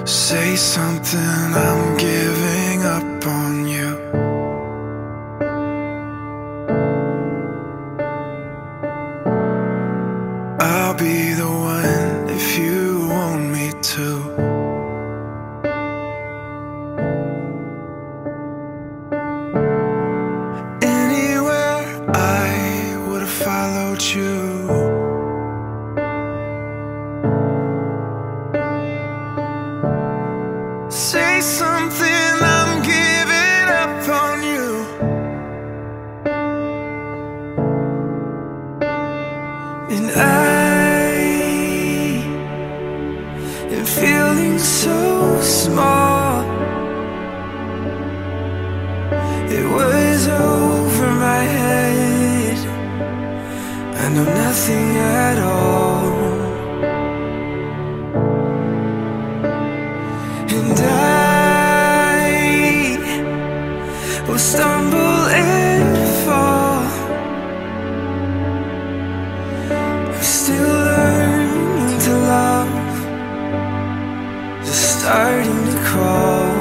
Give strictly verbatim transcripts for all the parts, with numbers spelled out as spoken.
Say something, I'm giving up on you. I'll be the one if you want me to. Anywhere I would have followed you. Say something, I'm giving up on you. And I am feeling so small. It was over my head. I know nothing at all. And I will stumble and fall. I'm still learning to love, just starting to crawl.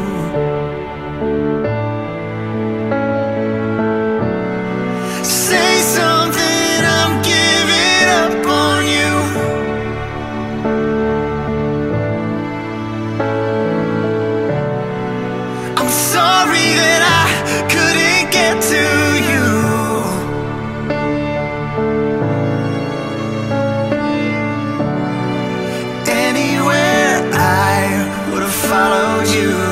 Say something, I'm giving up on you. I'm sorry that I couldn't get to you. Anywhere I would have followed you.